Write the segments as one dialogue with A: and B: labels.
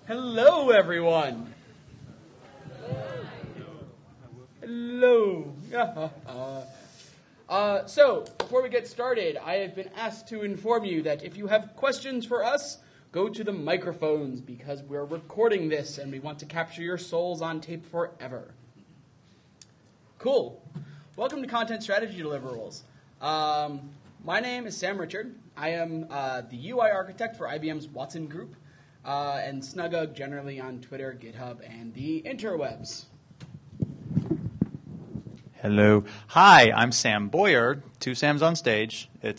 A: Hello, everyone. Hello. So, before we get started, I have been asked to inform you that if you have questions for us, go to the microphones because we're recording this and we want to capture your souls on tape forever. Cool. Welcome to Content Strategy Deliverables. My name is Sam Richard. I am the UI architect for IBM's Watson Group and Snugug generally on Twitter, GitHub, and the interwebs.
B: Hello. Hi, I'm Sam Boyer. Two Sams on stage. We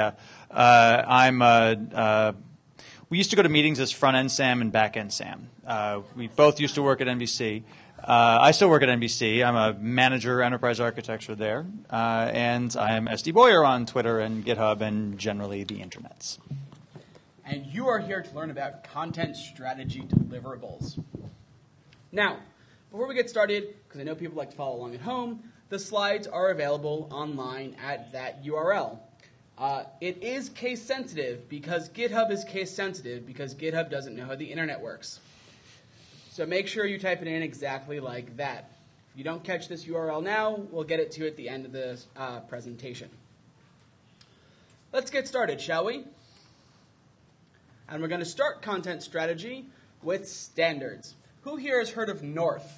B: used to go to meetings as front-end Sam and back-end Sam. We both used to work at NBC. I still work at NBC. I'm a manager enterprise architecture there. And I am SD Boyer on Twitter and GitHub and generally the internets.
A: And you are here to learn about content strategy deliverables. Now, before we get started, because I know people like to follow along at home, the slides are available online at that URL. It is case sensitive because GitHub is case sensitive because GitHub doesn't know how the internet works. So make sure you type it in exactly like that. If you don't catch this URL now, we'll get it to you at the end of the presentation. Let's get started, shall we? And we're going to start content strategy with standards. Who here has heard of North?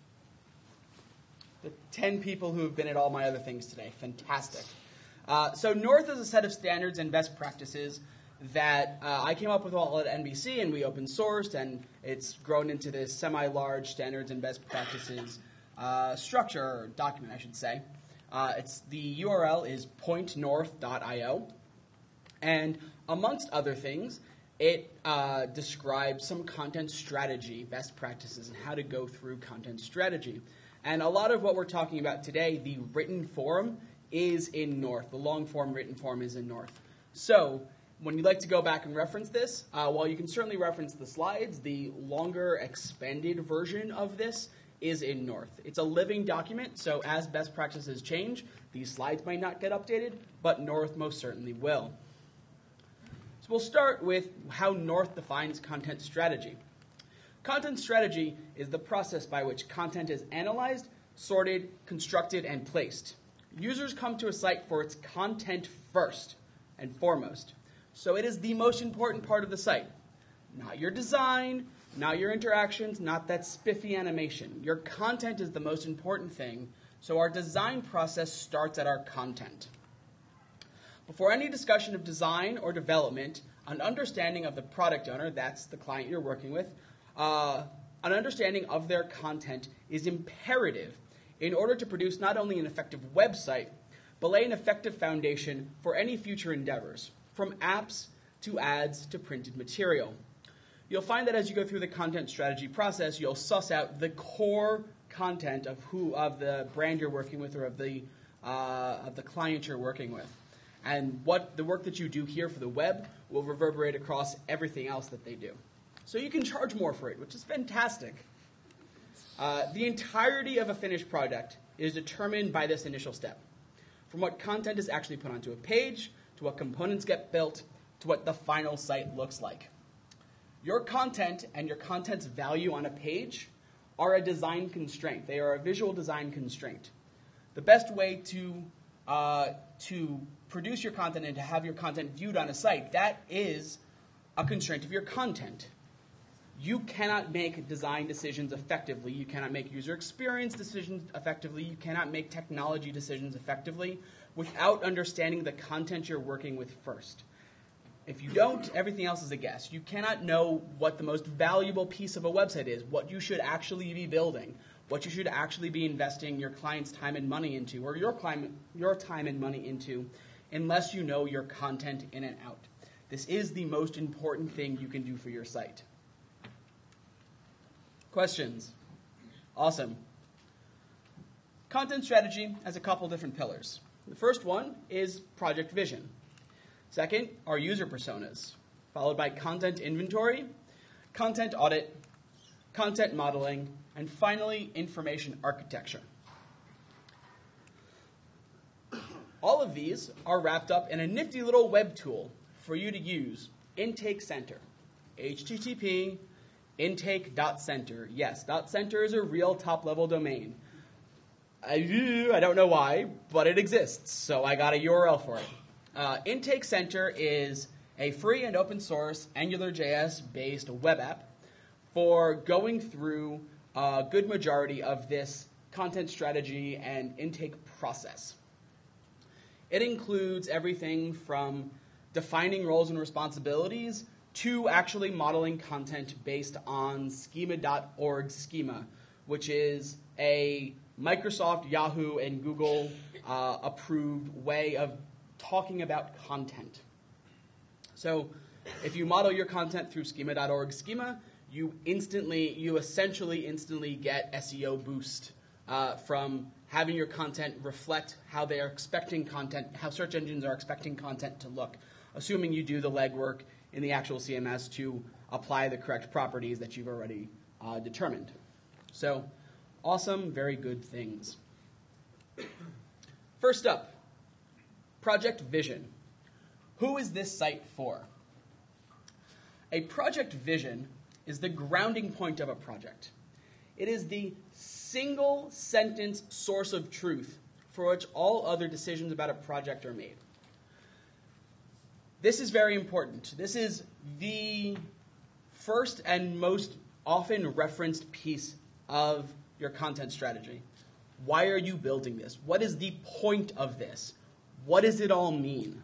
A: The 10 people who have been at all my other things today. Fantastic. So North is a set of standards and best practices that I came up with all at NBC, and we open sourced, and it's grown into this semi-large standards and best practices structure, or document, I should say. The URL is pointnorth.io, and amongst other things, it describes some content strategy, best practices, and how to go through content strategy. And a lot of what we're talking about today, the written form, is in North. The long-form written form is in North. So when you'd like to go back and reference this, while you can certainly reference the slides, the longer expanded version of this is in North. It's a living document, so as best practices change, these slides might not get updated, but North most certainly will. So we'll start with how North defines content strategy. Content strategy is the process by which content is analyzed, sorted, constructed, and placed. Users come to a site for its content first and foremost. So it is the most important part of the site. Not your design, not your interactions, not that spiffy animation. Your content is the most important thing, so our design process starts at our content. Before any discussion of design or development, an understanding of the product owner, that's the client you're working with, an understanding of their content is imperative in order to produce not only an effective website, but lay an effective foundation for any future endeavors, from apps to ads to printed material. You'll find that as you go through the content strategy process, you'll suss out the core content of the brand you're working with or of the client you're working with. And what the work that you do here for the web will reverberate across everything else that they do. So you can charge more for it, which is fantastic. The entirety of a finished product is determined by this initial step. From what content is actually put onto a page, to what components get built, to what the final site looks like. Your content and your content's value on a page are a design constraint. They are a visual design constraint. The best way to produce your content and to have your content viewed on a site, that is a constraint of your content. You cannot make design decisions effectively. You cannot make user experience decisions effectively. You cannot make technology decisions effectively without understanding the content you're working with first. If you don't, everything else is a guess. You cannot know what the most valuable piece of a website is, what you should actually be building, what you should actually be investing your client's time and money into, or your time and money into, unless you know your content in and out. This is the most important thing you can do for your site. Questions? Awesome. Content strategy has a couple different pillars. The first one is project vision. Second are user personas, followed by content inventory, content audit, content modeling, and finally, information architecture. All of these are wrapped up in a nifty little web tool for you to use, Intake Center. HTTP, Intake.center. Yes, .center is a real top-level domain. I don't know why, but it exists, so I got a URL for it. Intake Center is a free and open source AngularJS-based web app for going through a good majority of this content strategy and intake process. It includes everything from defining roles and responsibilities to actually modeling content based on schema.org schema, which is a Microsoft, Yahoo, and Google approved way of talking about content. So if you model your content through schema.org schema, you essentially instantly get SEO boost from having your content reflect how they are expecting content, how search engines are expecting content to look, assuming you do the legwork in the actual CMS to apply the correct properties that you've already determined. So awesome, very good things. First up, project vision. Who is this site for? A project vision is the grounding point of a project. It is the single sentence source of truth for which all other decisions about a project are made. This is very important. This is the first and most often referenced piece of your content strategy. Why are you building this? What is the point of this? What does it all mean?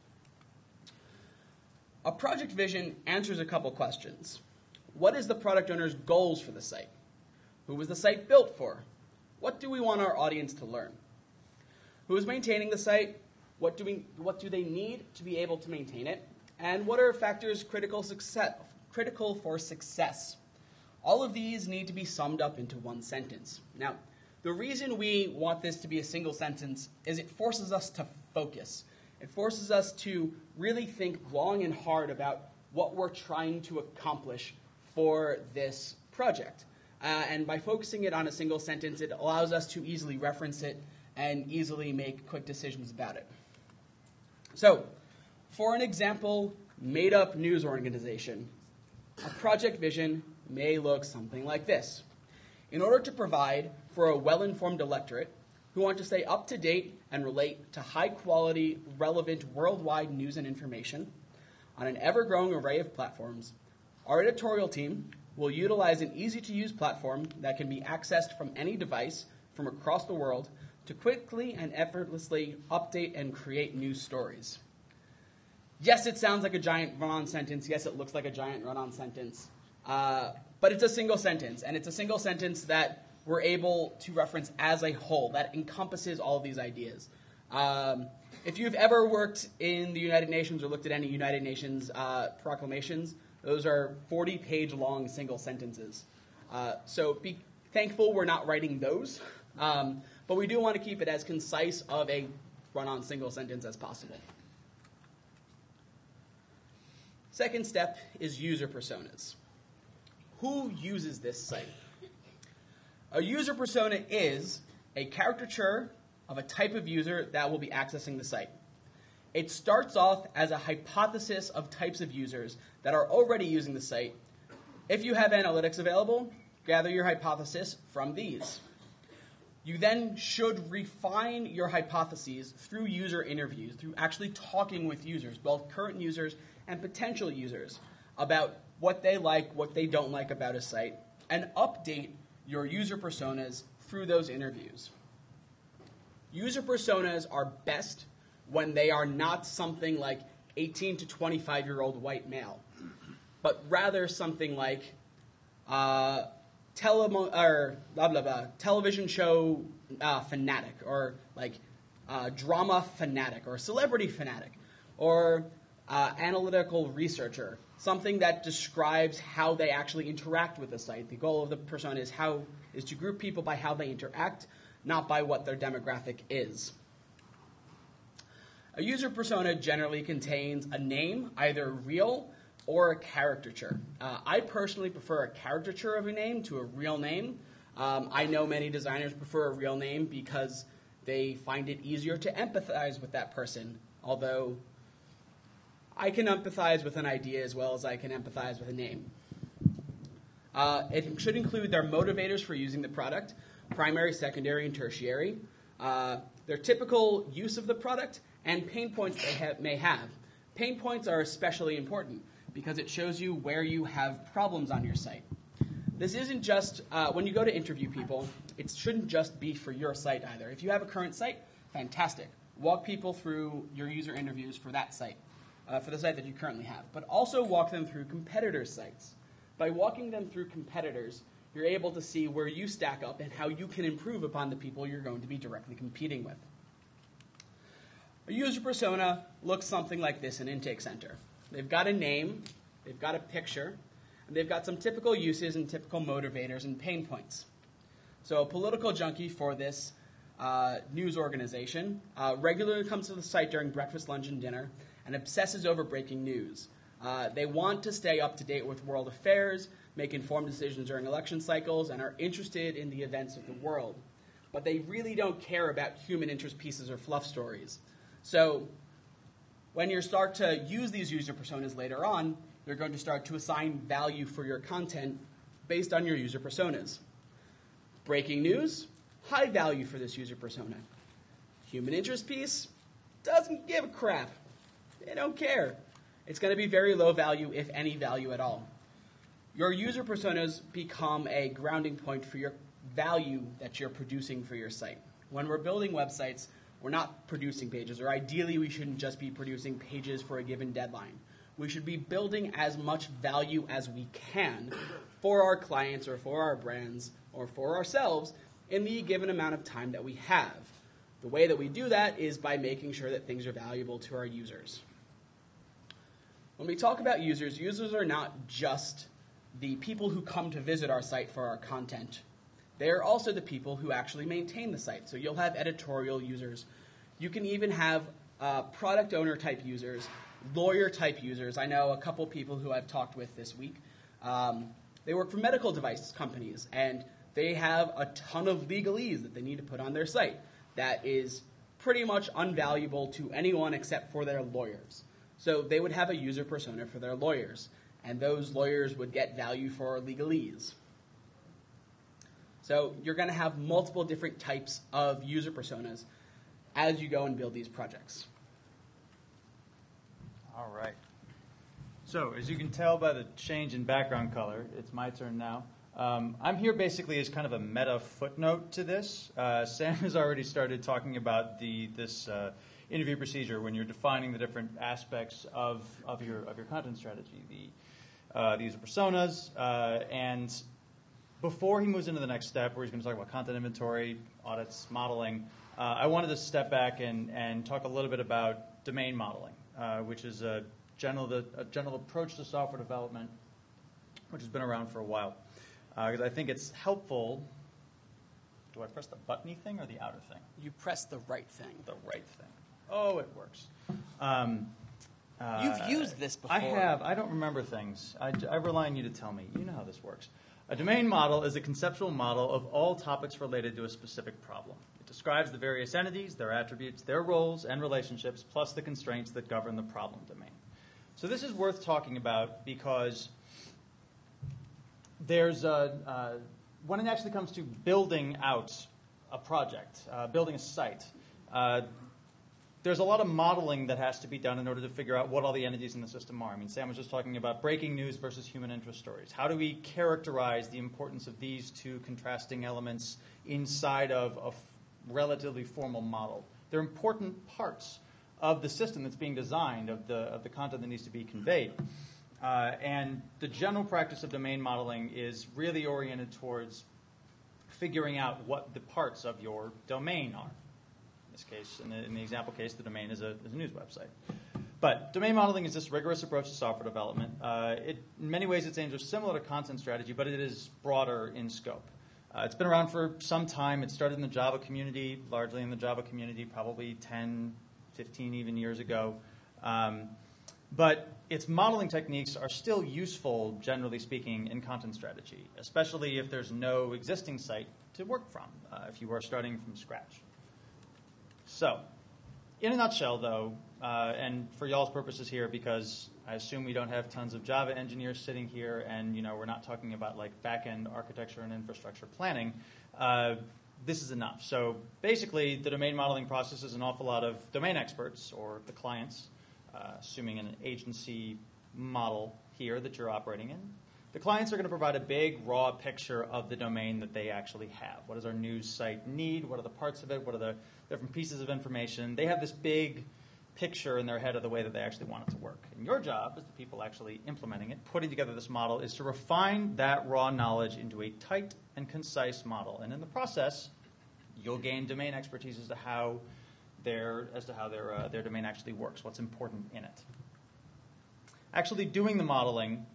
A: A project vision answers a couple questions. What is the product owner's goals for the site? Who was the site built for? What do we want our audience to learn? Who is maintaining the site? What do they need to be able to maintain it? And what are factors critical for success? All of these need to be summed up into one sentence. Now, the reason we want this to be a single sentence is it forces us to focus. It forces us to really think long and hard about what we're trying to accomplish for this project. And by focusing it on a single sentence, it allows us to easily reference it and easily make quick decisions about it. So, for an example, made-up news organization, a project vision may look something like this. In order to provide for a well-informed electorate who want to stay up to date and relate to high-quality, relevant worldwide news and information on an ever-growing array of platforms, our editorial team will utilize an easy-to-use platform that can be accessed from any device from across the world to quickly and effortlessly update and create news stories. Yes, it sounds like a giant run-on sentence. Yes, it looks like a giant run-on sentence. But it's a single sentence, and it's a single sentence that we're able to reference as a whole, that encompasses all of these ideas. If you've ever worked in the United Nations or looked at any United Nations proclamations, those are 40-page long single sentences. So be thankful we're not writing those, but we do want to keep it as concise of a run-on single sentence as possible. Second step is user personas. Who uses this site? A user persona is a caricature of a type of user that will be accessing the site. It starts off as a hypothesis of types of users that are already using the site. If you have analytics available, gather your hypothesis from these. You then should refine your hypotheses through user interviews, through actually talking with users, both current users and potential users, about what they like, what they don't like about a site, and update your user personas through those interviews. User personas are best when they are not something like 18 to 25-year-old white male, but rather something like television show fanatic, or like drama fanatic, or celebrity fanatic, or analytical researcher, something that describes how they actually interact with the site. The goal of the persona is to group people by how they interact, not by what their demographic is. A user persona generally contains a name, either real or a caricature. I personally prefer a caricature of a name to a real name. I know many designers prefer a real name because they find it easier to empathize with that person, although I can empathize with an idea as well as I can empathize with a name. It should include their motivators for using the product, primary, secondary, and tertiary, their typical use of the product, and pain points they may have. Pain points are especially important because it shows you where you have problems on your site. This isn't just, when you go to interview people, it shouldn't just be for your site either. If you have a current site, fantastic. Walk people through your user interviews for that site, for the site that you currently have. But also walk them through competitors' sites. By walking them through competitors, you're able to see where you stack up and how you can improve upon the people you're going to be directly competing with. A user persona looks something like this in Intake Center. They've got a name, they've got a picture, and they've got some typical uses and typical motivators and pain points. So a political junkie for this news organization regularly comes to the site during breakfast, lunch, and dinner and obsesses over breaking news. They want to stay up to date with world affairs, make informed decisions during election cycles, and are interested in the events of the world. But they really don't care about human interest pieces or fluff stories. So when you start to use these user personas later on, you're going to start to assign value for your content based on your user personas. Breaking news, high value for this user persona. Human interest piece, doesn't give a crap. They don't care. It's going to be very low value, if any value at all. Your user personas become a grounding point for your value that you're producing for your site. When we're building websites, we're not producing pages, or ideally we shouldn't just be producing pages for a given deadline. We should be building as much value as we can for our clients or for our brands or for ourselves in the given amount of time that we have. The way that we do that is by making sure that things are valuable to our users. When we talk about users, users are not just the people who come to visit our site for our content. They are also the people who actually maintain the site. So you'll have editorial users. You can even have product owner type users, lawyer type users. I know a couple people who I've talked with this week. They work for medical device companies, and they have a ton of legalese that they need to put on their site that is pretty much unvaluable to anyone except for their lawyers. So they would have a user persona for their lawyers, and those lawyers would get value for legalese. So you're going to have multiple different types of user personas as you go and build these projects.
B: All right. So as you can tell by the change in background color, it's my turn now. I'm here basically as kind of a meta footnote to this. Sam has already started talking about this interview procedure when you're defining the different aspects of your content strategy, the user personas, and before he moves into the next step, where he's going to talk about content inventory, audits, modeling, I wanted to step back and talk a little bit about domain modeling, which is a general approach to software development, which has been around for a while. Because I think it's helpful. Do I press the buttony thing or the outer thing?
A: You press the right thing.
B: The right thing. Oh, it works.
A: You've used this before.
B: I have. I don't remember things. I rely on you to tell me. You know how this works. A domain model is a conceptual model of all topics related to a specific problem. It describes the various entities, their attributes, their roles and relationships, plus the constraints that govern the problem domain. So this is worth talking about because there's when it actually comes to building out a project, building a site, there's a lot of modeling that has to be done in order to figure out what all the entities in the system are. I mean, Sam was just talking about breaking news versus human interest stories. How do we characterize the importance of these two contrasting elements inside of a relatively formal model? They're important parts of the system that's being designed, of the content that needs to be conveyed. And the general practice of domain modeling is really oriented towards figuring out what the parts of your domain are. In this case, in the example case, the domain is a news website. But domain modeling is this rigorous approach to software development. In many ways, it's aimed at similar to content strategy, but it is broader in scope. It's been around for some time. It started in the Java community, largely in the Java community, probably 10, 15 even years ago. But its modeling techniques are still useful, generally speaking, in content strategy, especially if there's no existing site to work from, if you are starting from scratch. So, in a nutshell, though, and for y'all's purposes here, because I assume we don't have tons of Java engineers sitting here, and we're not talking about like back-end architecture and infrastructure planning. This is enough. So basically, the domain modeling process is an awful lot of domain experts, or the clients, assuming an agency model here that you're operating in. The clients are going to provide a big, raw picture of the domain that they actually have. What does our news site need? What are the parts of it? What are the different pieces of information? They have this big picture in their head of the way that they actually want it to work. And your job, as the people actually implementing it, putting together this model, is to refine that raw knowledge into a tight and concise model. And in the process, you'll gain domain expertise as to how their domain actually works, what's important in it. Actually doing the modeling,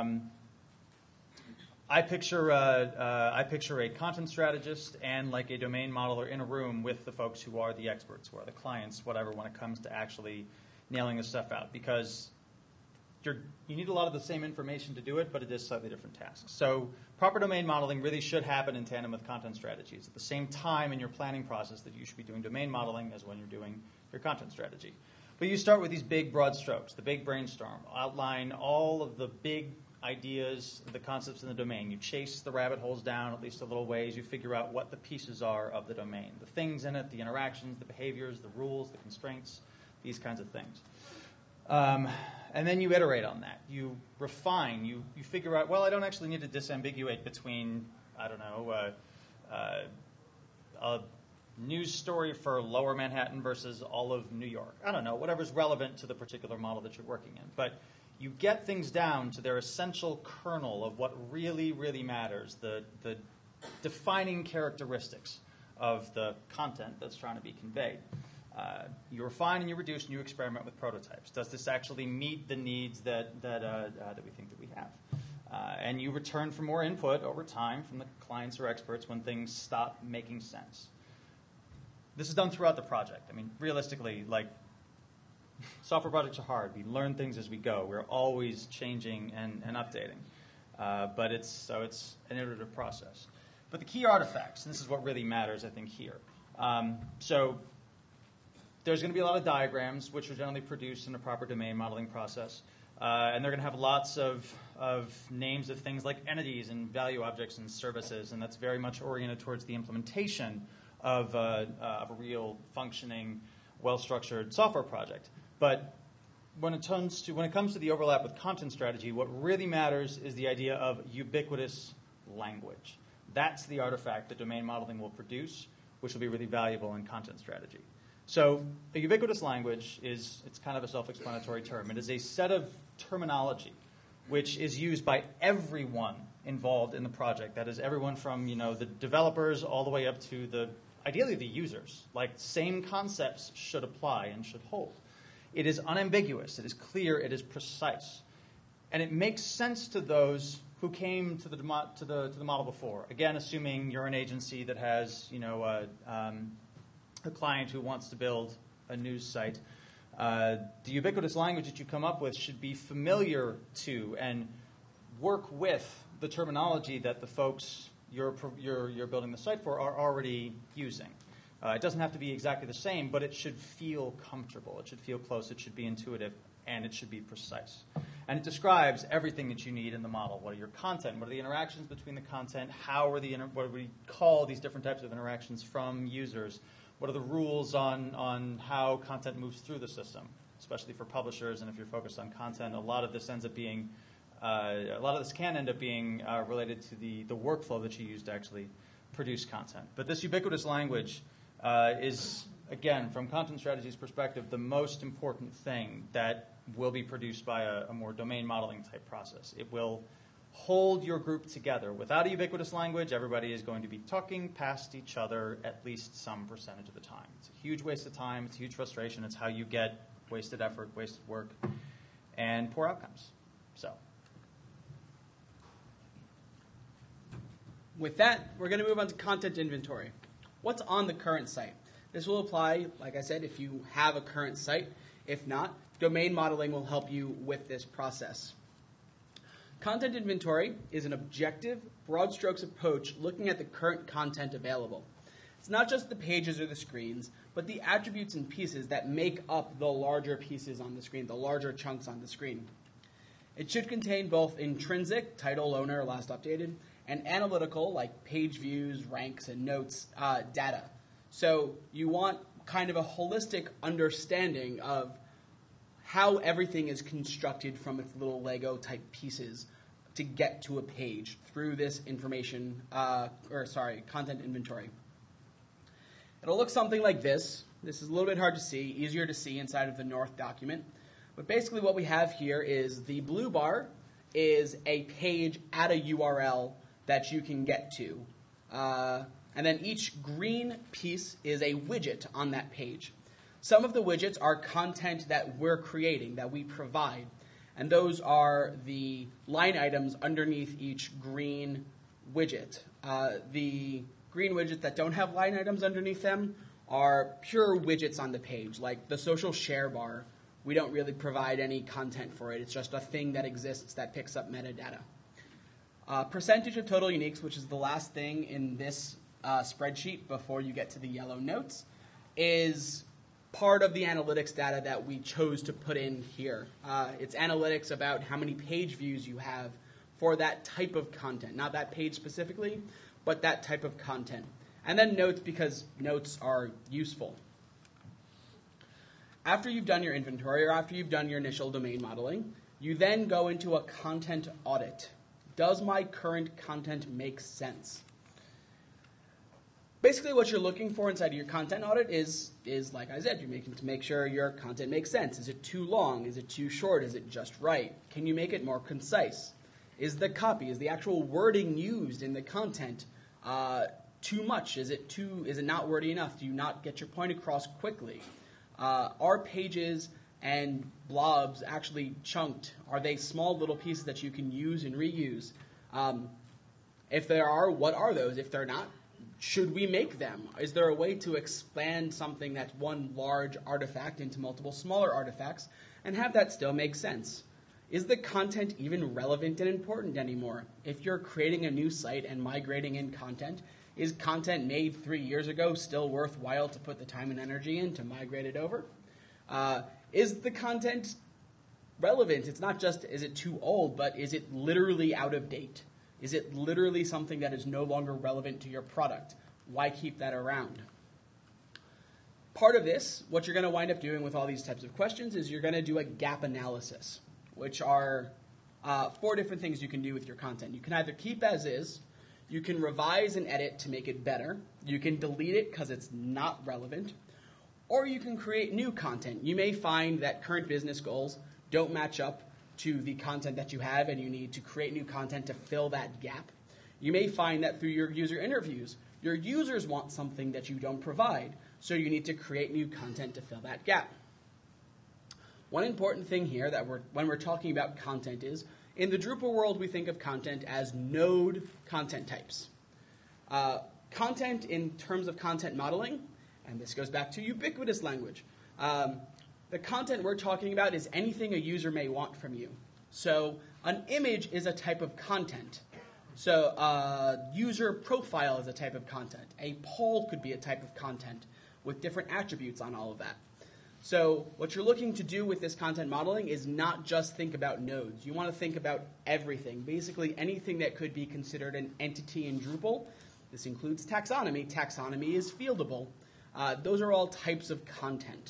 B: I picture a content strategist and like a domain modeler in a room with the folks who are the experts, who are the clients, whatever, when it comes to actually nailing this stuff out. Because you need a lot of the same information to do it, but it is slightly different tasks. So proper domain modeling really should happen in tandem with content strategies. At the same time in your planning process that you should be doing domain modeling as when you're doing your content strategy. But you start with these big, broad strokes, the big brainstorm. Outline all of the big ideas, the concepts in the domain. You chase the rabbit holes down at least a little ways. You figure out what the pieces are of the domain, the things in it, the interactions, the behaviors, the rules, the constraints, these kinds of things. And then you iterate on that. You refine. You figure out, well, I don't actually need to disambiguate between, I don't know, a news story for Lower Manhattan versus all of New York. I don't know, whatever's relevant to the particular model that you're working in. But you get things down to their essential kernel of what really, really matters, the defining characteristics of the content that's trying to be conveyed. You refine and you reduce and you experiment with prototypes. Does this actually meet the needs that we think that we have? And you return for more input over time from the clients or experts when things stop making sense. This is done throughout the project. I mean, realistically, like, software projects are hard. We learn things as we go. We're always changing and updating. But it's an iterative process. But the key artifacts, and this is what really matters, I think, here. So there's going to be a lot of diagrams, which are generally produced in a proper domain modeling process. And they're going to have lots of names of things like entities and value objects and services, and that's very much oriented towards the implementation of a real functioning, well-structured software project. But when it comes to the overlap with content strategy, what really matters is the idea of ubiquitous language. That's the artifact that domain modeling will produce, which will be really valuable in content strategy. So a ubiquitous language it's kind of a self-explanatory term. It is a set of terminology which is used by everyone involved in the project. That is everyone from the developers all the way up to ideally the users. Like, same concepts should apply and should hold. It is unambiguous. It is clear. It is precise. And it makes sense to those who came to the model before. Again, assuming you're an agency that has a client who wants to build a news site. The ubiquitous language that you come up with should be familiar to and work with the terminology that the folks you're building the site for are already using. It doesn't have to be exactly the same, but it should feel comfortable. It should feel close. It should be intuitive, and it should be precise. And it describes everything that you need in the model. What are your content? What are the interactions between the content? What do we call these different types of interactions from users? What are the rules on how content moves through the system, especially for publishers? And if you're focused on content, a lot of this can end up being related to the workflow that you use to actually produce content. But this ubiquitous language is, again, from content strategy's perspective, the most important thing that will be produced by a more domain modeling type process. It will hold your group together. Without a ubiquitous language, everybody is going to be talking past each other at least some percentage of the time. It's a huge waste of time. It's a huge frustration. It's how you get wasted effort, wasted work, and poor outcomes. So,
A: with that, we're going to move on to content inventory. What's on the current site? This will apply, like I said, if you have a current site. If not, domain modeling will help you with this process. Content inventory is an objective, broad strokes approach looking at the current content available. It's not just the pages or the screens, but the attributes and pieces that make up the larger pieces on the screen, the larger chunks on the screen. It should contain both intrinsic, title, owner, last updated, and analytical, like page views, ranks, and notes, data. So you want kind of a holistic understanding of how everything is constructed from its little Lego type pieces to get to a page through this content inventory. It'll look something like this. This is a little bit hard to see, easier to see inside of the North document. But basically what we have here is the blue bar is a page at a URL that you can get to. And then each green piece is a widget on that page. Some of the widgets are content that we're creating, that we provide. And those are the line items underneath each green widget. The green widgets that don't have line items underneath them are pure widgets on the page, like the social share bar. We don't really provide any content for it. It's just a thing that exists that picks up metadata. Percentage of total uniques, which is the last thing in this spreadsheet before you get to the yellow notes, is part of the analytics data that we chose to put in here. It's analytics about how many page views you have for that type of content. Not that page specifically, but that type of content. And then notes, because notes are useful. After you've done your inventory or after you've done your initial domain modeling, you then go into a content audit. Does my current content make sense? Basically what you're looking for inside of your content audit is like I said, you're making to make sure your content makes sense. Is it too long? Is it too short? Is it just right? Can you make it more concise? Is the copy, is the actual wording used in the content too much? Is it not wordy enough? Do you not get your point across quickly? Are pages and blobs actually chunked? Are they small little pieces that you can use and reuse? If there are, what are those? If they're not, should we make them? Is there a way to expand something that's one large artifact into multiple smaller artifacts and have that still make sense? Is the content even relevant and important anymore? If you're creating a new site and migrating in content, is content made 3 years ago still worthwhile to put the time and energy in to migrate it over? Is the content relevant? It's not just is it too old, but is it literally out of date? Is it literally something that is no longer relevant to your product? Why keep that around? Part of this, what you're going to wind up doing with all these types of questions is you're going to do a gap analysis, which are 4 different things you can do with your content. You can either keep as is, you can revise and edit to make it better, you can delete it because it's not relevant, or you can create new content. You may find that current business goals don't match up to the content that you have and you need to create new content to fill that gap. You may find that through your user interviews, your users want something that you don't provide, so you need to create new content to fill that gap. One important thing here that when we're talking about content is, in the Drupal world, we think of content as node content types. Content in terms of content modeling, and this goes back to ubiquitous language, the content we're talking about is anything a user may want from you. So an image is a type of content. So a user profile is a type of content. A poll could be a type of content with different attributes on all of that. So what you're looking to do with this content modeling is not just think about nodes. You want to think about everything, basically anything that could be considered an entity in Drupal. This includes taxonomy. Taxonomy is fieldable. Those are all types of content.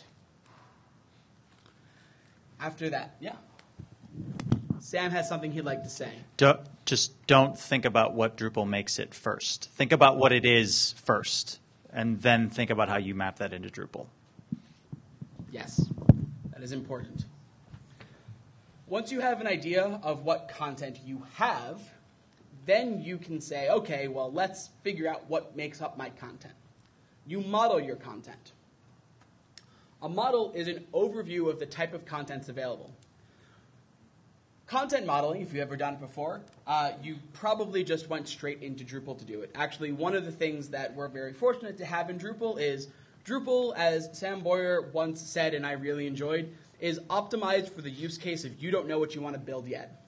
A: After that, yeah. Sam has something he'd like to say.
B: Just don't think about what Drupal makes it first. Think about what it is first, and then think about how you map that into Drupal.
A: Yes, that is important. Once you have an idea of what content you have, then you can say, okay, well, let's figure out what makes up my content. You model your content. A model is an overview of the type of contents available. Content modeling, if you've ever done it before, you probably just went straight into Drupal to do it. Actually, one of the things that we're very fortunate to have in Drupal is Drupal, as Sam Boyer once said, and I really enjoyed, is optimized for the use case if you don't know what you want to build yet,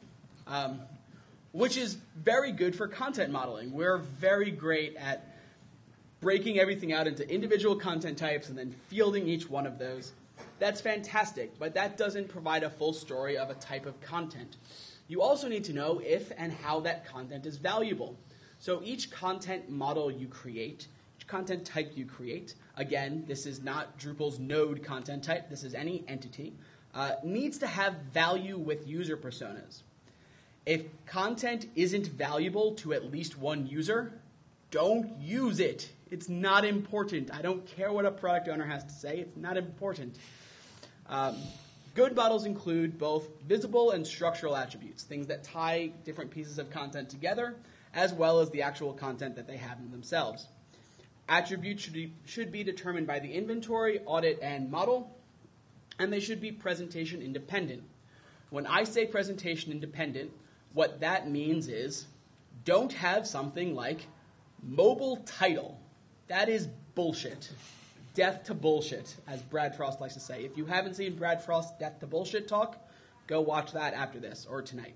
A: which is very good for content modeling. We're very great at breaking everything out into individual content types and then fielding each one of those. That's fantastic, but that doesn't provide a full story of a type of content. You also need to know if and how that content is valuable. So each content model you create, each content type you create, again, this is not Drupal's node content type, this is any entity, needs to have value with user personas. If content isn't valuable to at least one user, don't use it. It's not important. I don't care what a product owner has to say. It's not important. Good models include both visible and structural attributes, things that tie different pieces of content together, as well as the actual content that they have in themselves. Attributes should be determined by the inventory, audit, and model, and they should be presentation independent. When I say presentation independent, what that means is don't have something like mobile title. That is bullshit. Death to bullshit, as Brad Frost likes to say. If you haven't seen Brad Frost's Death to Bullshit talk, go watch that after this or tonight.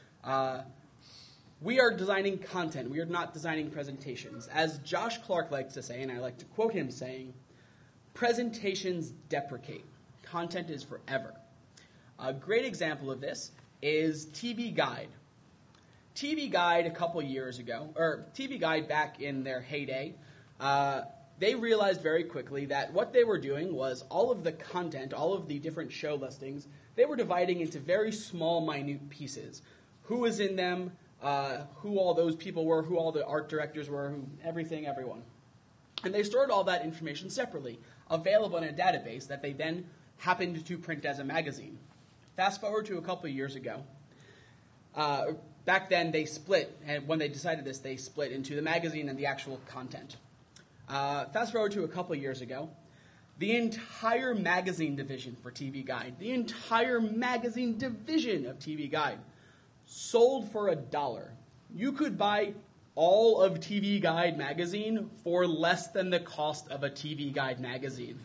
A: We are designing content. We are not designing presentations. As Josh Clark likes to say, and I like to quote him saying, presentations deprecate. Content is forever. A great example of this is TV Guide. TV Guide a couple years ago, or TV Guide back in their heyday, they realized very quickly that what they were doing was all of the content, all of the different show listings, they were dividing into very small, minute pieces. Who was in them, who all those people were, who all the art directors were, who everything, everyone. And they stored all that information separately, available in a database that they then happened to print as a magazine. Fast forward to a couple years ago. Back then, they split, and when they decided this, they split into the magazine and the actual content. Fast forward to a couple years ago, the entire magazine division for TV Guide, the entire magazine division of TV Guide, sold for $1. You could buy all of TV Guide magazine for less than the cost of a TV Guide magazine.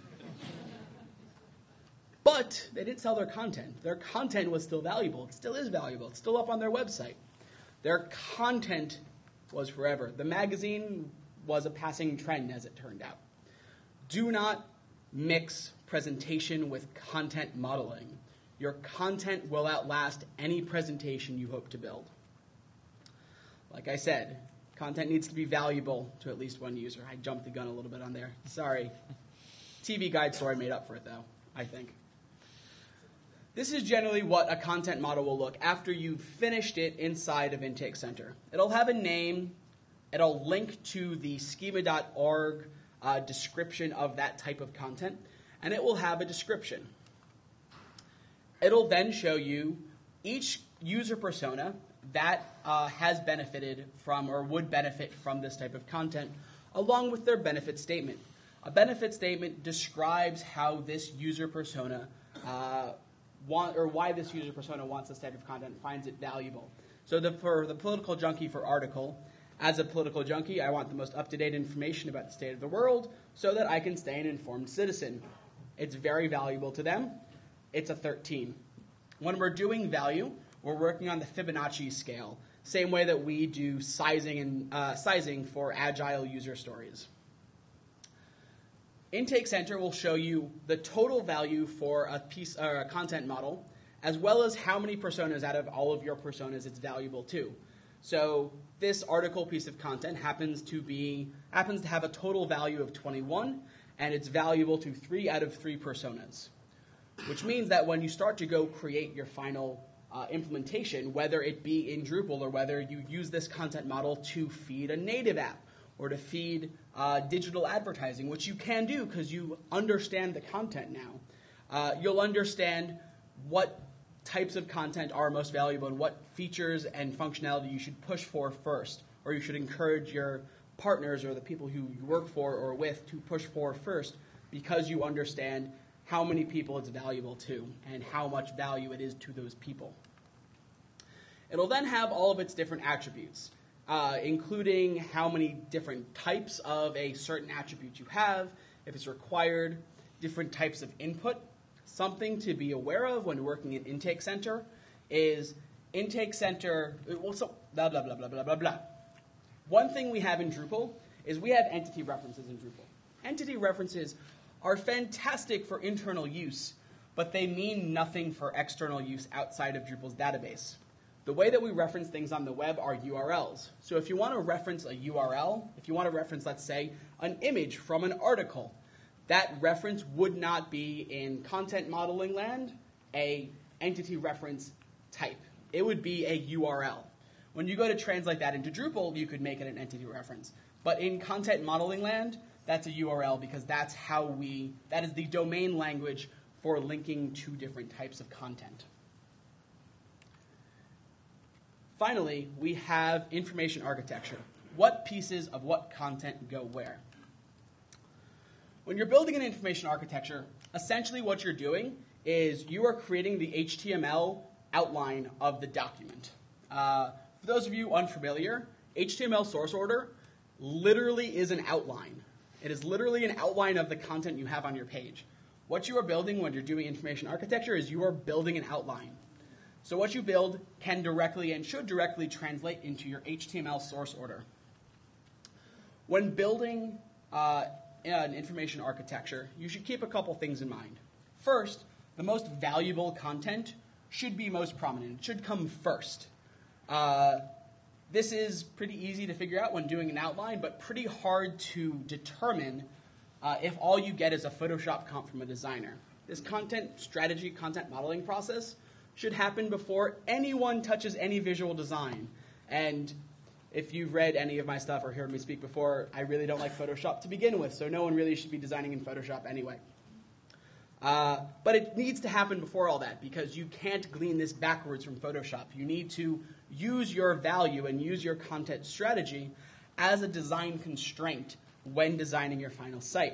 A: But they didn't sell their content. Their content was still valuable. It still is valuable. It's still up on their website. Their content was forever. The magazine was a passing trend, as it turned out. Do not mix presentation with content modeling. Your content will outlast any presentation you hope to build. Like I said, content needs to be valuable to at least one user. I jumped the gun a little bit on there. Sorry. TV Guide story made up for it, though, I think. This is generally what a content model will look after you've finished it inside of Intake Center. It'll have a name. It'll link to the schema.org description of that type of content, and it will have a description. It'll then show you each user persona that has benefited from or would benefit from this type of content, along with their benefit statement. A benefit statement describes how this user persona why this user persona wants this type of content, finds it valuable. So for the political junkie for article, as a political junkie, I want the most up-to-date information about the state of the world so that I can stay an informed citizen. It's very valuable to them. It's a 13. When we're doing value, we're working on the Fibonacci scale, same way that we do sizing for agile user stories. Intake Center will show you the total value for a piece or a content model, as well as how many personas out of all of your personas it's valuable to. So this article piece of content happens to have a total value of 21, and it's valuable to 3 out of 3 personas, which means that when you start to go create your final implementation, whether it be in Drupal or whether you use this content model to feed a native app or to feed digital advertising, which you can do because you understand the content now, you'll understand what types of content are most valuable and what features and functionality you should push for first, or you should encourage your partners or the people who you work for or with to push for first, because you understand how many people it's valuable to and how much value it is to those people. It'll then have all of its different attributes, including how many different types of a certain attribute you have, if it's required, different types of input. Something to be aware of when working in Intake Center is Intake Center, blah, blah, blah, blah, blah, blah, blah. One thing we have in Drupal is we have entity references in Drupal. Entity references are fantastic for internal use, but they mean nothing for external use outside of Drupal's database. The way that we reference things on the web are URLs. So if you want to reference a URL, if you want to reference, let's say, an image from an article, that reference would not be in content modeling land a entity reference type. It would be a URL. When you go to translate that into Drupal, you could make it an entity reference. But in content modeling land, that's a URL because that is the domain language for linking to different types of content. Finally, we have information architecture. What pieces of what content go where? When you're building an information architecture, essentially what you're doing is you are creating the HTML outline of the document. For those of you unfamiliar, HTML source order literally is an outline. It is literally an outline of the content you have on your page. What you are building when you're doing information architecture is you are building an outline. So what you build can directly and should directly translate into your HTML source order. When building an information architecture, you should keep a couple things in mind. First, the most valuable content should be most prominent. It should come first. This is pretty easy to figure out when doing an outline, but pretty hard to determine if all you get is a Photoshop comp from a designer. This content strategy, content modeling process should happen before anyone touches any visual design. And if you've read any of my stuff or heard me speak before, I really don't like Photoshop to begin with, so no one really should be designing in Photoshop anyway. But it needs to happen before all that because you can't glean this backwards from Photoshop. You need to use your value and use your content strategy as a design constraint when designing your final site.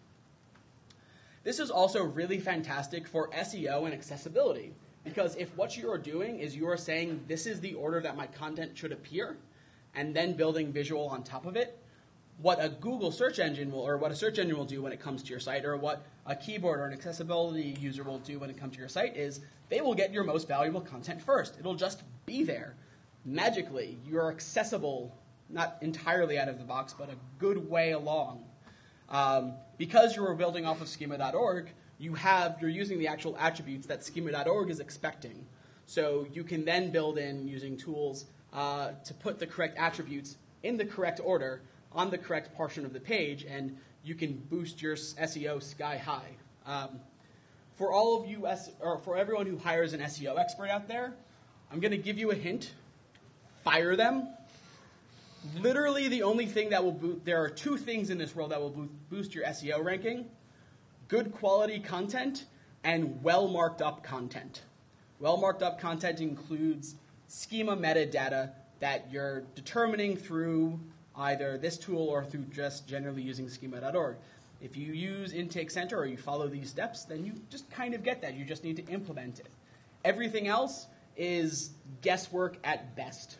A: This is also really fantastic for SEO and accessibility because if what you are doing is you are saying this is the order that my content should appear and then building visual on top of it, what a Google search engine will, or what a search engine will do when it comes to your site, or what a keyboard or an accessibility user will do when it comes to your site is they will get your most valuable content first. It'll just be there. Magically, you're accessible, not entirely out of the box, but a good way along. Because you're building off of schema.org, you're using the actual attributes that schema.org is expecting. So you can then build in using tools to put the correct attributes in the correct order on the correct portion of the page, and you can boost your SEO sky high. For all of you, or for everyone who hires an SEO expert out there, I'm going to give you a hint. Fire them. Literally the only thing that will boost, there are two things in this world that will boost your SEO ranking: good quality content and well marked up content. Well marked up content includes schema metadata that you're determining through either this tool or through just generally using schema.org. If you use Intake Center or you follow these steps, then you just kind of get that. You just need to implement it. Everything else is guesswork at best.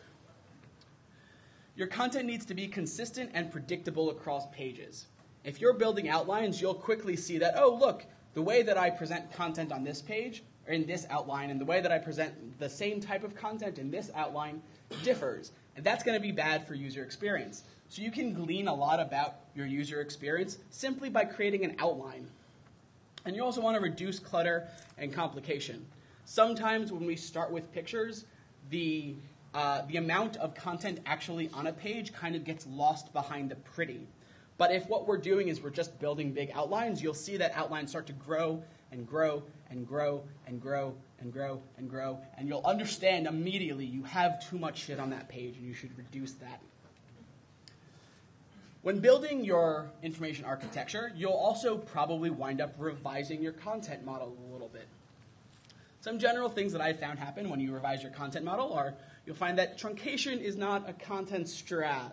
A: Your content needs to be consistent and predictable across pages. If you're building outlines, you'll quickly see that, oh, look, the way that I present content on this page, or in this outline, and the way that I present the same type of content in this outline differs. And that's going to be bad for user experience. So you can glean a lot about your user experience simply by creating an outline. And you also want to reduce clutter and complication. Sometimes when we start with pictures, the amount of content actually on a page kind of gets lost behind the pretty. But if what we're doing is we're just building big outlines, you'll see that outlines start to grow and grow and grow and grow and grow and grow, and you'll understand immediately you have too much shit on that page and you should reduce that. When building your information architecture, you'll also probably wind up revising your content model a little bit. Some general things that I've found happen when you revise your content model are you'll find that truncation is not a content strat.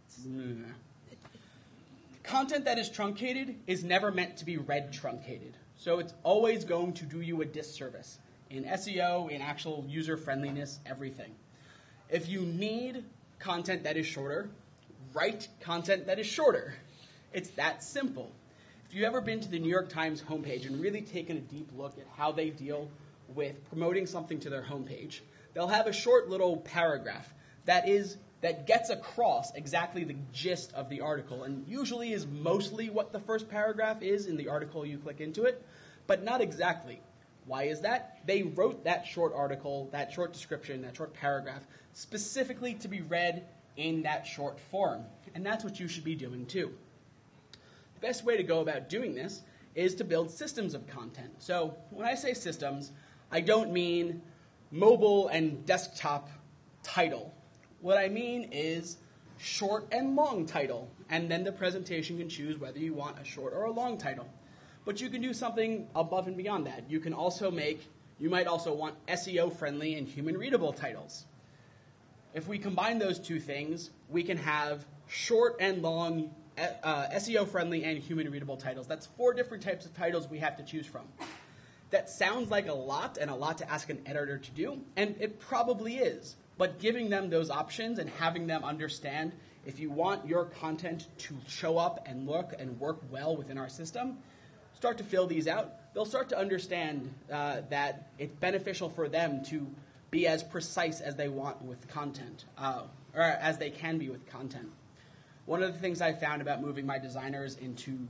A: Content that is truncated is never meant to be read truncated. So it's always going to do you a disservice in SEO, in actual user friendliness, everything. If you need content that is shorter, write content that is shorter. It's that simple. If you've ever been to the New York Times homepage and really taken a deep look at how they deal with promoting something to their homepage, they'll have a short little paragraph that is that gets across exactly the gist of the article, and usually is mostly what the first paragraph is in the article you click into it, but not exactly. Why is that? They wrote that short article, that short description, that short paragraph, specifically to be read in that short form, and that's what you should be doing too. The best way to go about doing this is to build systems of content. So when I say systems, I don't mean mobile and desktop title. What I mean is short and long title, and then the presentation can choose whether you want a short or a long title. But you can do something above and beyond that. You might also want SEO-friendly and human-readable titles. If we combine those two things, we can have short and long SEO-friendly and human-readable titles. That's 4 different types of titles we have to choose from. That sounds like a lot and a lot to ask an editor to do, and it probably is. But giving them those options and having them understand if you want your content to show up and look and work well within our system, start to fill these out. They'll start to understand that it's beneficial for them to be as precise as they want with content, or as they can be with content. One of the things I found about moving my designers into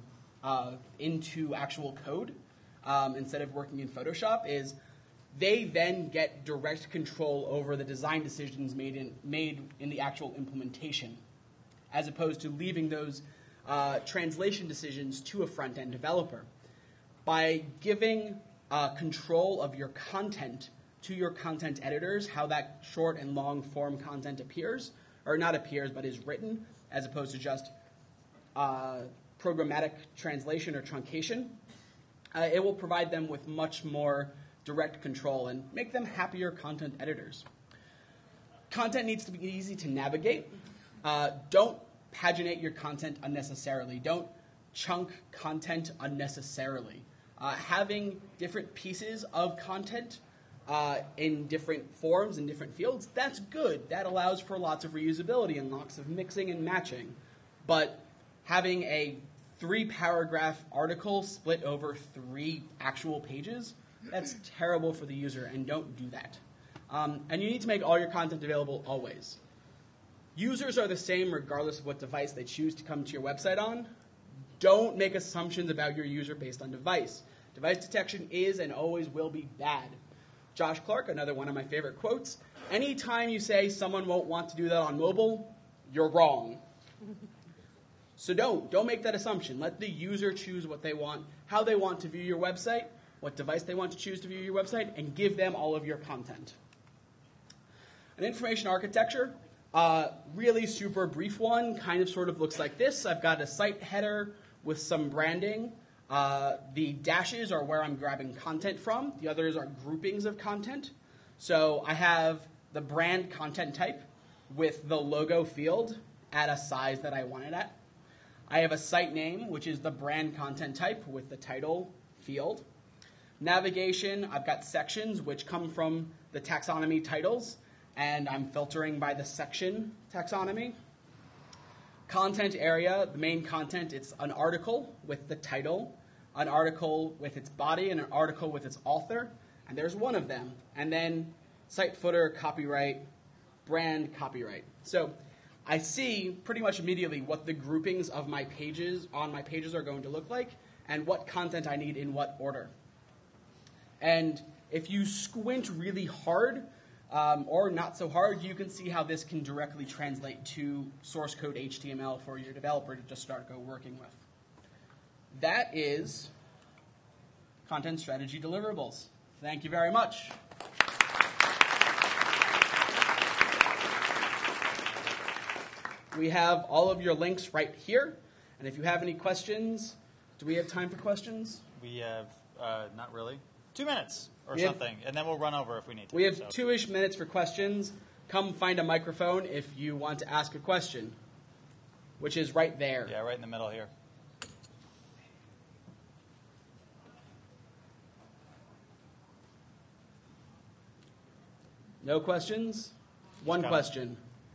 A: actual code instead of working in Photoshop is they then get direct control over the design decisions made in the actual implementation, as opposed to leaving those translation decisions to a front-end developer. By giving control of your content to your content editors, how that short and long form content appears, or not appears, but is written, as opposed to just programmatic translation or truncation, it will provide them with much more direct control and make them happier content editors. Content needs to be easy to navigate. Don't paginate your content unnecessarily. Don't chunk content unnecessarily. Having different pieces of content in different forms and different fields, that's good. That allows for lots of reusability and lots of mixing and matching. But having a 3-paragraph article split over 3 actual pages, that's terrible for the user, and don't do that. And you need to make all your content available always. Users are the same regardless of what device they choose to come to your website on. Don't make assumptions about your user based on device. Device detection is and always will be bad. Josh Clark, another one of my favorite quotes, anytime you say someone won't want to do that on mobile, you're wrong. So don't make that assumption. Let the user choose what they want, how they want to view your website, what device they want to choose to view your website, and give them all of your content. An information architecture, really super brief one, kind of sort of looks like this. I've got a site header with some branding. The dashes are where I'm grabbing content from. The others are groupings of content. So I have the brand content type with the logo field at a size that I want it at. I have a site name, which is the brand content type with the title field. Navigation, I've got sections, which come from the taxonomy titles, and I'm filtering by the section taxonomy. Content area, the main content, it's an article with the title, an article with its body, and an article with its author, and there's one of them. And then site footer, copyright, brand, copyright. So I see pretty much immediately what the groupings of my pages are going to look like and what content I need in what order. And if you squint really hard, or not so hard, you can see how this can directly translate to source code HTML for your developer to just start working with. That is content strategy deliverables. Thank you very much. We have all of your links right here. And if you have any questions, do we have time for questions?
B: We have, not really, 2 minutes or something, and then we'll run over if we need to.
A: We have 2-ish minutes for questions. Come find a microphone if you want to ask a question, which is right there.
B: Yeah, right in the middle here.
A: No questions? One question.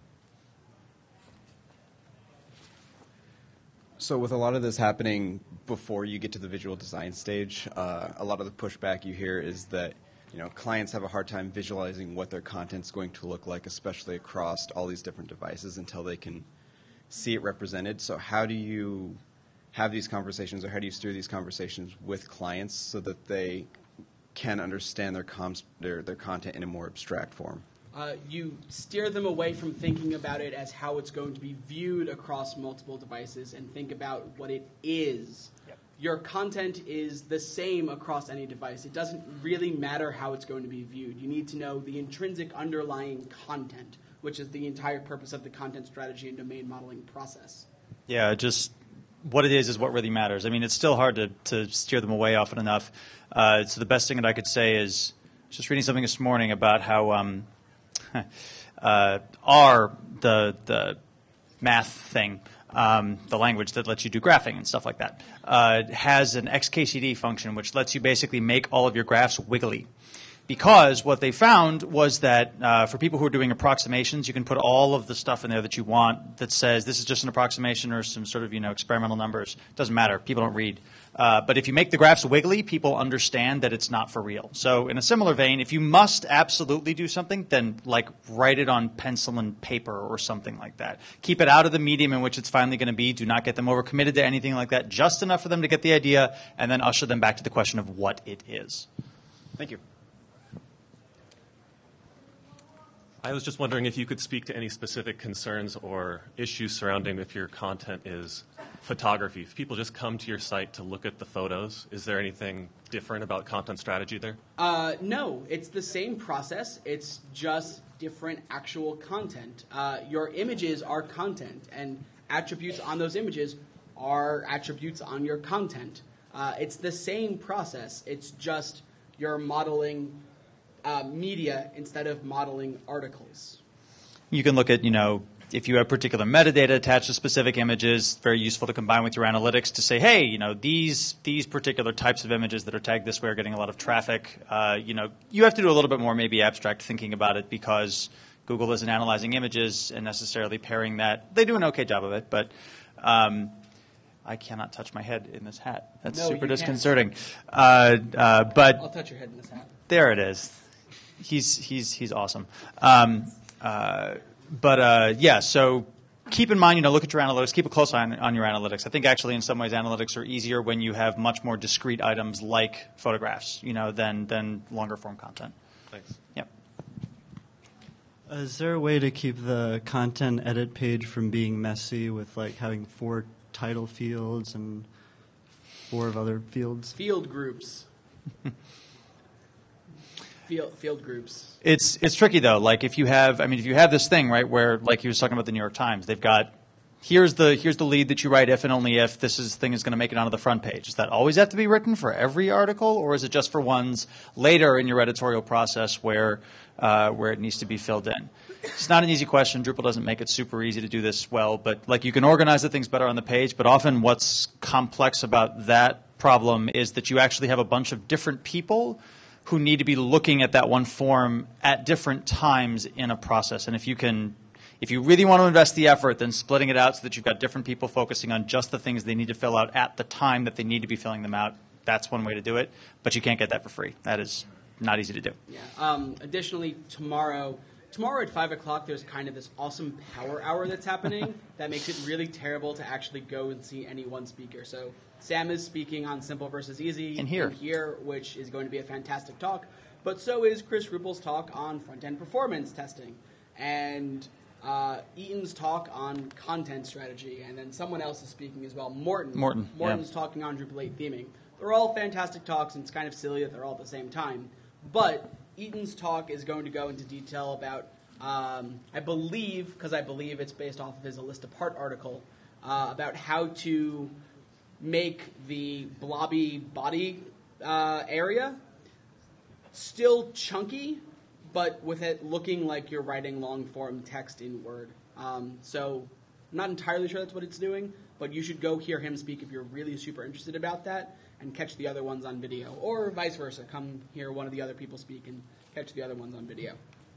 C: So with a lot of this happening before you get to the visual design stage, a lot of the pushback you hear is that clients have a hard time visualizing what their content's going to look like, especially across all these different devices, until they can see it represented. So how do you have these conversations, or how do you steer these conversations with clients so that they can understand their content in a more abstract form?
A: You steer them away from thinking about it as how it's going to be viewed across multiple devices, and think about what it is. Yep. Your content is the same across any device. It doesn't really matter how it's going to be viewed. You need to know the intrinsic underlying content, which is the entire purpose of the content strategy and domain modeling process.
B: Yeah, just what it is what really matters. I mean, it's still hard to steer them away often enough. So the best thing that I could say is, just reading something this morning about how R, the math thing, the language that lets you do graphing and stuff like that, has an XKCD function which lets you basically make all of your graphs wiggly. Because what they found was that for people who are doing approximations, you can put all of the stuff in there that you want that says this is just an approximation or some sort of experimental numbers. It doesn't matter. People don't read. But if you make the graphs wiggly, people understand that it's not for real. So in a similar vein, if you must absolutely do something, then write it on pencil and paper or something like that. Keep it out of the medium in which it's finally going to be. Do not get them overcommitted to anything like that. Just enough for them to get the idea, and then usher them back to the question of what it is.
C: Thank you.
D: I was just wondering if you could speak to any specific concerns or issues surrounding if your content is photography. If people just come to your site to look at the photos, is there anything different about content strategy there?
A: No, it's the same process. It's just different actual content. Your images are content, and attributes on those images are attributes on your content. It's the same process. It's just you're modeling media instead of modeling articles.
B: You can look at, if you have particular metadata attached to specific images, very useful to combine with your analytics to say, hey, these particular types of images that are tagged this way are getting a lot of traffic. You have to do a little bit more maybe abstract thinking about it, because Google isn't analyzing images and necessarily pairing that. They do an okay job of it, but I cannot touch my head in this hat. That's super disconcerting. But
A: I'll touch your head in this hat.
B: There it is. He's awesome. So keep in mind, look at your analytics. Keep a close eye on your analytics. I think actually in some ways analytics are easier when you have much more discrete items like photographs, than longer form content.
D: Thanks.
B: Yep.
E: Is there a way to keep the content edit page from being messy with having 4 title fields and 4 of other fields?
A: Field groups. Field groups.
B: It's tricky though. If you have this thing, right, where he was talking about the New York Times, they've got here's the lead that you write if and only if this thing is going to make it onto the front page. Does that always have to be written for every article, or is it just for ones later in your editorial process where it needs to be filled in? It's not an easy question. Drupal doesn't make it super easy to do this well, but you can organize the things better on the page. But often what's complex about that problem is that you actually have a bunch of different people who need to be looking at that one form at different times in a process. And if you really want to invest the effort, then splitting it out so that you've got different people focusing on just the things they need to fill out at the time that they need to be filling them out, that's one way to do it. But you can't get that for free. That is not easy to do.
A: Yeah. Additionally, tomorrow at 5 o'clock, there's kind of this awesome power hour that's happening that makes it really terrible to actually go and see any one speaker. So Sam is speaking on simple versus easy
B: in here,
A: which is going to be a fantastic talk. But so is Chris Ruppel's talk on front-end performance testing, and Eaton's talk on content strategy, and then someone else is speaking as well. Morton's talking on Drupal 8 theming. They're all fantastic talks, and it's kind of silly that they're all at the same time. But Eaton's talk is going to go into detail about, I believe it's based off of his A List Apart article, about how to make the blobby body area still chunky, but with it looking like you're writing long-form text in Word. So I'm not entirely sure that's what it's doing, but you should go hear him speak if you're really super interested about that, and catch the other ones on video, or vice versa. Come hear one of the other people speak and catch the other ones on video.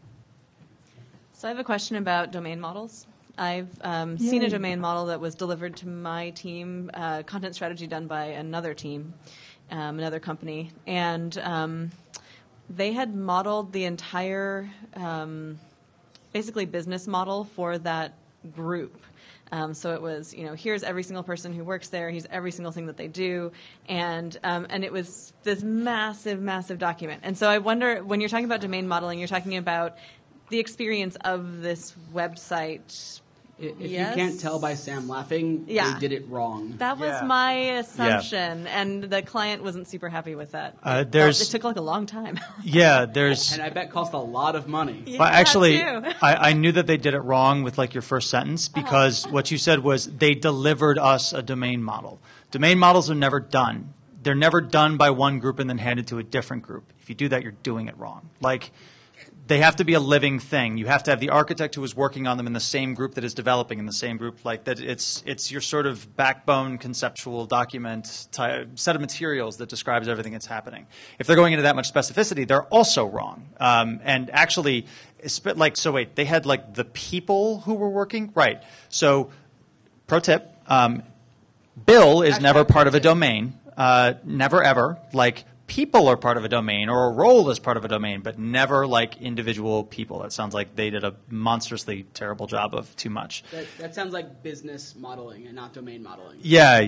F: So I have a question about domain models. I've seen a domain model that was delivered to my team, content strategy done by another team, another company. And they had modeled the entire, basically business model for that group. So it was, here's every single person who works there. Here's every single thing that they do, and it was this massive, massive document. And so I wonder, when you're talking about domain modeling, you're talking about the experience of this website.
A: If
F: Yes?
A: you can't tell by Sam laughing,
F: Yeah.
A: they did it wrong.
F: That was
B: Yeah.
F: my assumption, and the client wasn't super happy with that. It took like a long time.
B: Yeah, there's.
A: And I bet cost a lot of money.
F: Yeah,
B: Well, actually,
F: too.
B: I knew that they did it wrong with like your first sentence because what you said was they delivered us a domain model. Domain models are never done. They're never done by one group and then handed to a different group. If you do that, you're doing it wrong. Like, they have to be a living thing. You have to have the architect who is working on them in the same group that is developing in the same group. Like that, it's your sort of backbone conceptual document set of materials that describes everything that's happening. If they're going into that much specificity, they're also wrong. And actually, they had like the people who were working, right? So, pro tip: Bill is never part of a domain, never ever. Like, people are part of a domain, or a role is part of a domain, but never like individual people. That sounds like they did a monstrously terrible job of too much.
A: That sounds like business modeling and not domain modeling.
B: Yeah.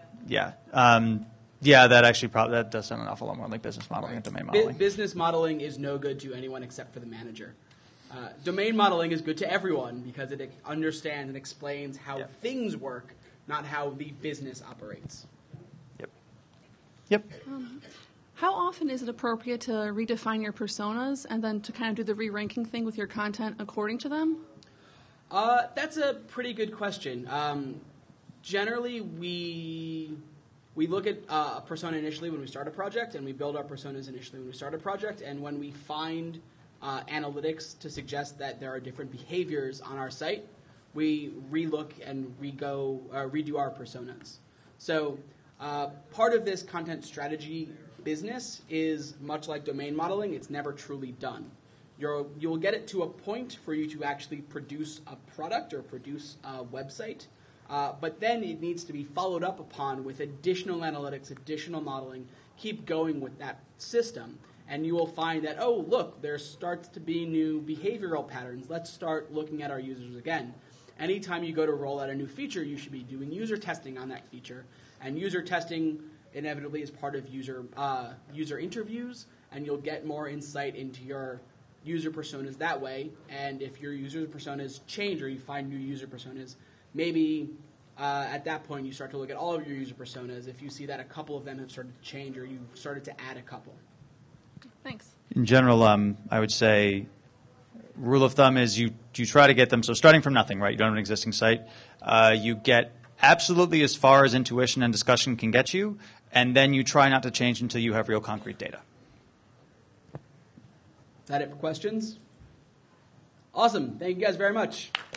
B: That actually that does sound an awful lot more like business modeling and domain modeling.
A: Business modeling is no good to anyone except for the manager. Domain modeling is good to everyone because it understands and explains how things work, not how the business operates.
B: Yep.
G: How often is it appropriate to redefine your personas and then to kind of do the re-ranking thing with your content according to them?
A: That's a pretty good question. Generally, we look at a persona initially when we start a project, and we build our personas initially when we start a project. And when we find analytics to suggest that there are different behaviors on our site, we relook and redo our personas. So part of this content strategy business is much like domain modeling. It's never truly done. You'll get it to a point for you to actually produce a product or produce a website, but then it needs to be followed up upon with additional analytics, additional modeling. Keep going with that system, and you will find that, oh, look, there starts to be new behavioral patterns. Let's start looking at our users again. Anytime you go to roll out a new feature, you should be doing user testing on that feature, and user testing inevitably is part of user interviews, and you'll get more insight into your user personas that way. And if your user personas change or you find new user personas, maybe at that point you start to look at all of your user personas. If you see that a couple of them have started to change or you've started to add a couple.
G: Thanks.
B: In general, I would say rule of thumb is you try to get them. So starting from nothing, right? You don't have an existing site. You get absolutely as far as intuition and discussion can get you, and then you try not to change until you have real concrete data.
A: Is that it for questions? Awesome. Thank you guys very much.